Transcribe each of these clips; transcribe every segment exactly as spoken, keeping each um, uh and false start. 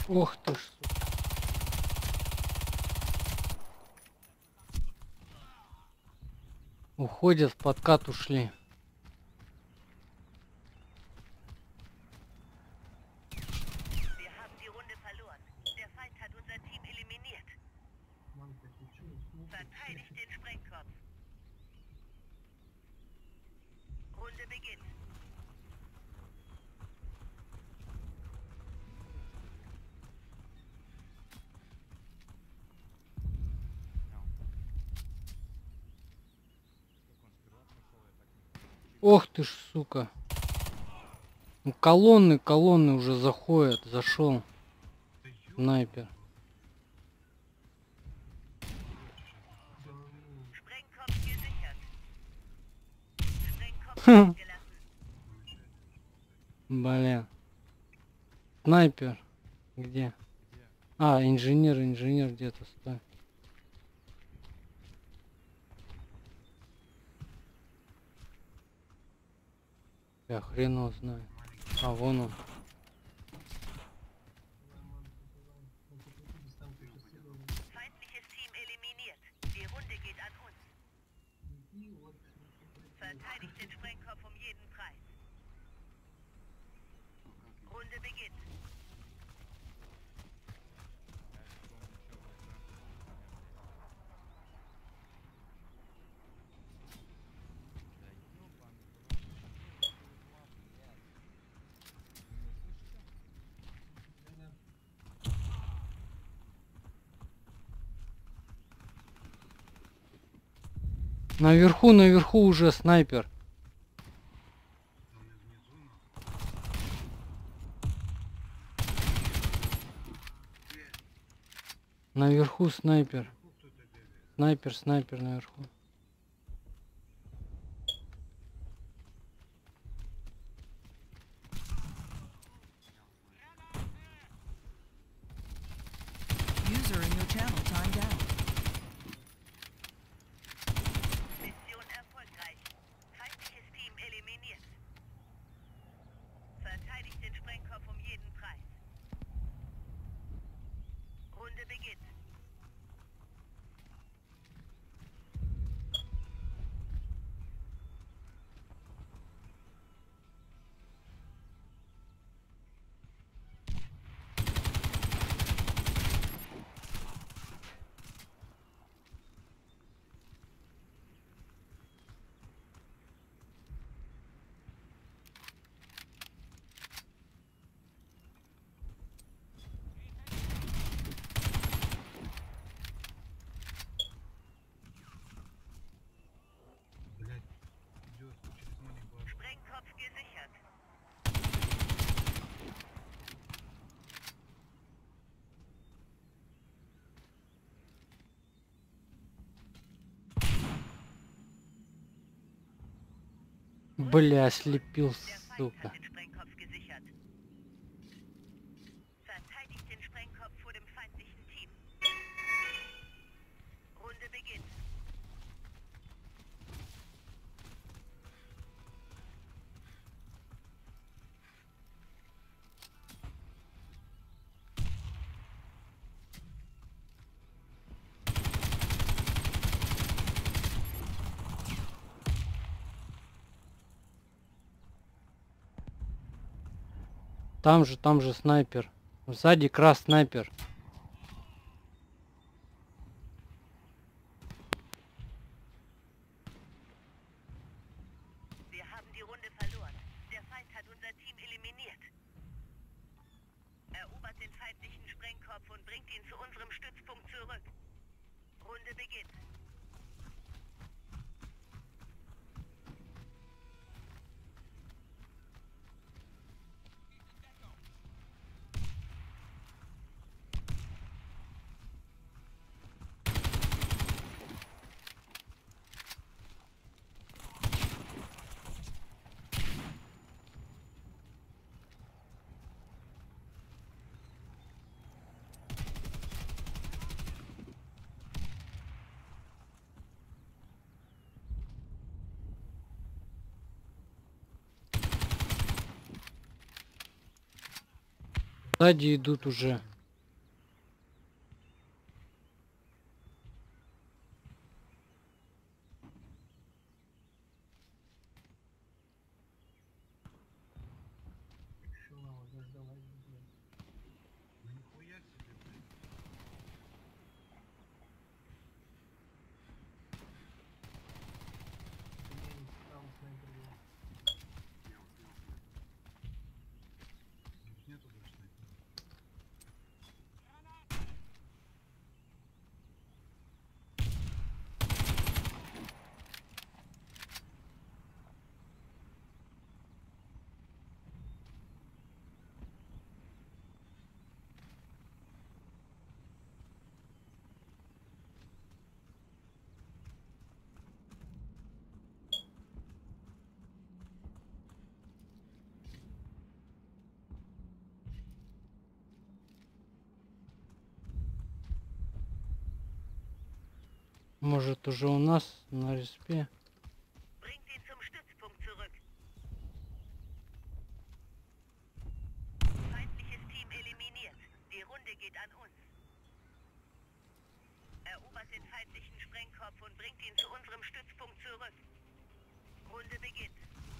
Ох ты ж. Уходят, в подкат ушли. Ох ты ж, сука. Ну, колонны, колонны уже заходят. Зашел. Снайпер. Бля. Снайпер. Где? А, инженер, инженер где-то стоит. Я хрен его знаю. А, вон он. Наверху, наверху уже снайпер. Наверху снайпер. Снайпер, снайпер наверху. User in your channel timed out. Бля, слепил, сука. Там же, там же снайпер. Сзади крас снайпер. Сзади идут уже. Может уже у нас на респе? Bringt ihn zum Stützpunkt zurück. Feindliches Team eliminiert. Die Runde geht an uns. Erobert den feindlichen Sprengkopf und bringt ihn zu unserem Stützpunkt zurück. Runde beginnt.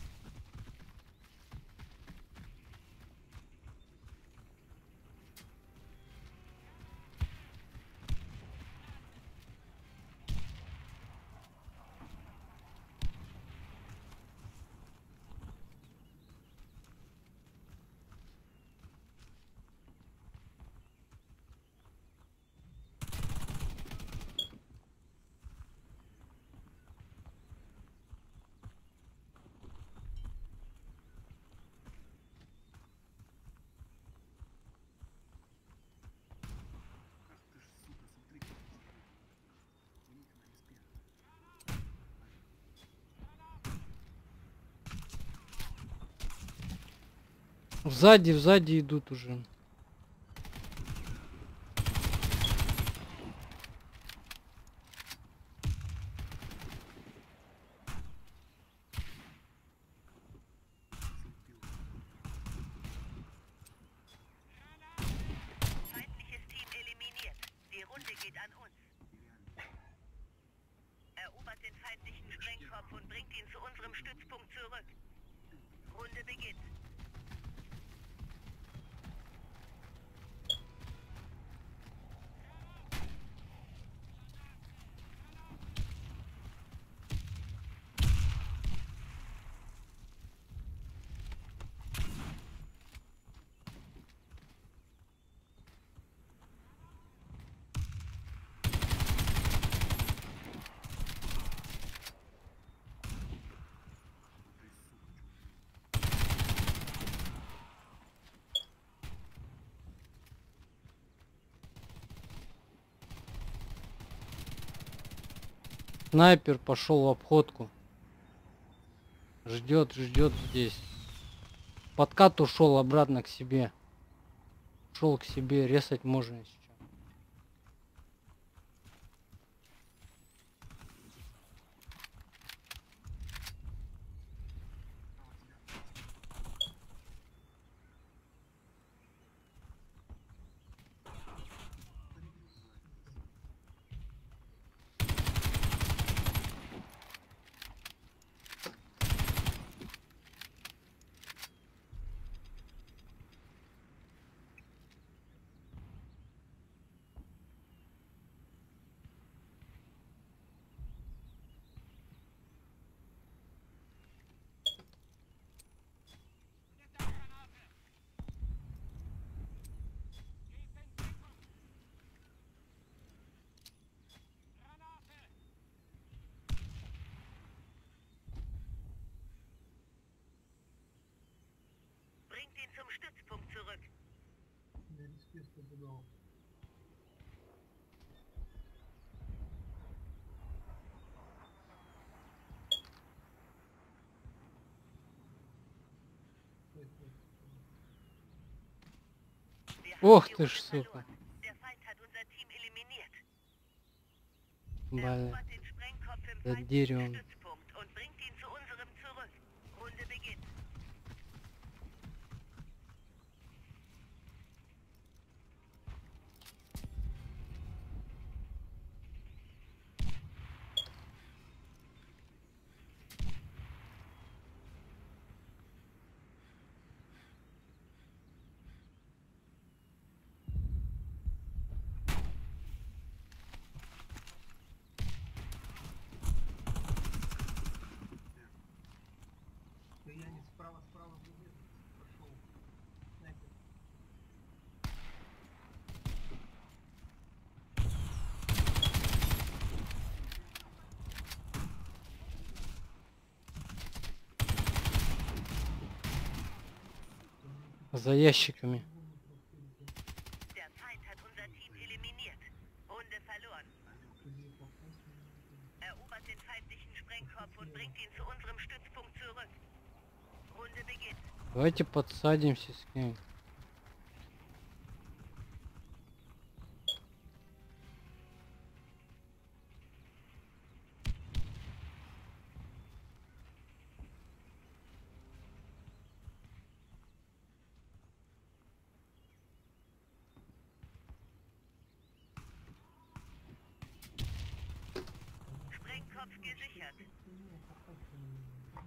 Сзади, сзади идут уже. Feindliches Team eliminiert. Die Runde geht an uns. Erobert den feindlichen Sprengkopf und bringt ihn zu unserem Stützpunkt zurück. Runde beginnt. Снайпер пошел в обходку. Ждет, ждет здесь. Подкат ушел обратно к себе. Шел к себе, резать можно сейчас. Bringt ihn zum Stützpunkt zurück. Wir haben Ох die ты Runde ж, сука. verloren. Der Feind hat unser Team eliminiert. Бля, Erobert den Sprengkopf im das feindlichen дерево. Stützpunkt und bringt ihn zu unserem zurück. Runde beginnt. Справа, справа, пошел. Снайпер. За ящиками. Der Feind hat unser Team eliminiert. Runde verloren. Erobert den feindlichen Sprengkopf und bringt ihn zu unserem Stützpunkt zurück. Runde beginnt. Давайте подсадимся с ним. gesichert. Не, как-то, м,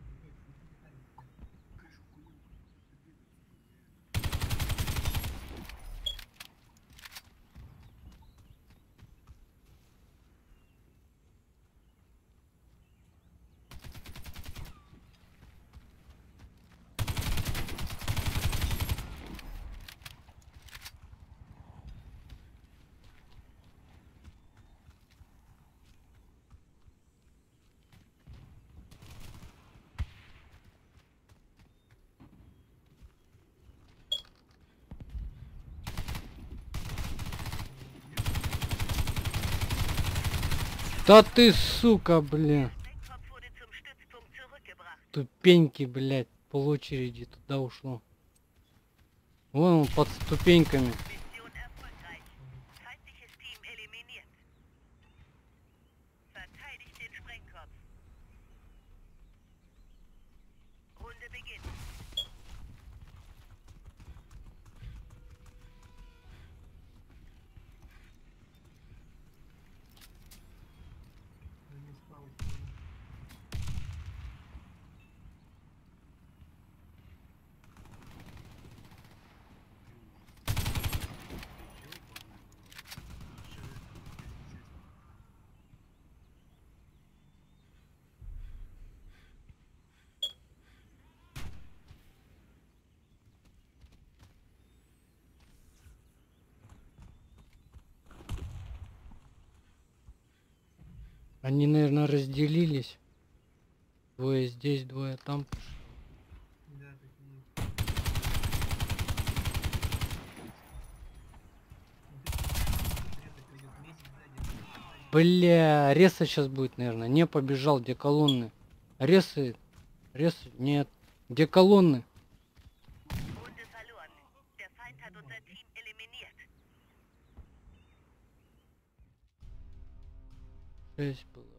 Да ты, сука, блин. Sprengkopf wurde zum Stützpunkt zurückgebracht. Ступеньки, блядь, пол очереди туда ушло. Вон он под ступеньками. Mission erfolgreich. Feindliches Team eliminiert. Verteidigt den Sprengkopf. Runde beginnt. не спал, что ли. Они, наверное, разделились. Двое здесь, двое там. Да, так и есть. Редко пойдет месяц сзади, сзади. Бля, реса сейчас будет, наверное. Не побежал, где колонны. Ресы, ресы, нет. Где колонны? Runde verloren. Der Feind hat unser Team eliminiert. Шесть было.